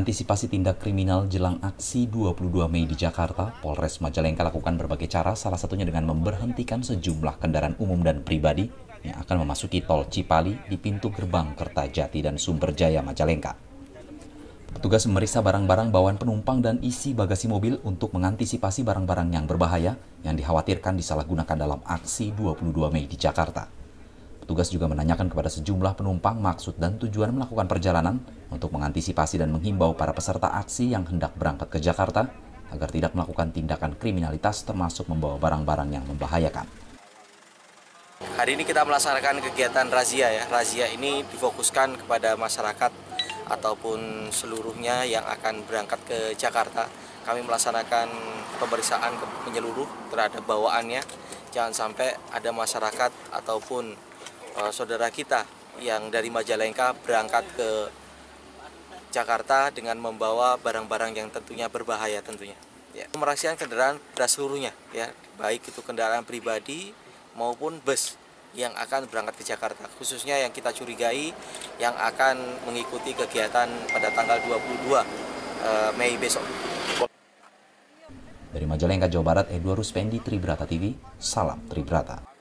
mengantisipasi tindak kriminal jelang aksi 22 Mei di Jakarta, Polres Majalengka lakukan berbagai cara, salah satunya dengan memberhentikan sejumlah kendaraan umum dan pribadi yang akan memasuki tol Cipali di pintu gerbang Kertajati dan Sumberjaya Majalengka. Petugas memeriksa barang-barang bawaan penumpang dan isi bagasi mobil untuk mengantisipasi barang-barang yang berbahaya yang dikhawatirkan disalahgunakan dalam aksi 22 Mei di Jakarta. Petugas juga menanyakan kepada sejumlah penumpang maksud dan tujuan melakukan perjalanan untuk mengantisipasi dan menghimbau para peserta aksi yang hendak berangkat ke Jakarta agar tidak melakukan tindakan kriminalitas termasuk membawa barang-barang yang membahayakan. Hari ini kita melaksanakan kegiatan razia ya. Razia ini difokuskan kepada masyarakat ataupun seluruhnya yang akan berangkat ke Jakarta. Kami melaksanakan pemeriksaan menyeluruh terhadap bawaannya. Jangan sampai ada masyarakat ataupun saudara kita yang dari Majalengka berangkat ke Jakarta dengan membawa barang-barang yang tentunya berbahaya tentunya. Ya. Pemeriksaan kendaraan pada seluruhnya, ya, baik itu kendaraan pribadi maupun bus yang akan berangkat ke Jakarta, khususnya yang kita curigai yang akan mengikuti kegiatan pada tanggal 22 Mei besok. Dari Majalengka, Jawa Barat, Edward Ruspendi, Tribrata TV, salam Tribrata.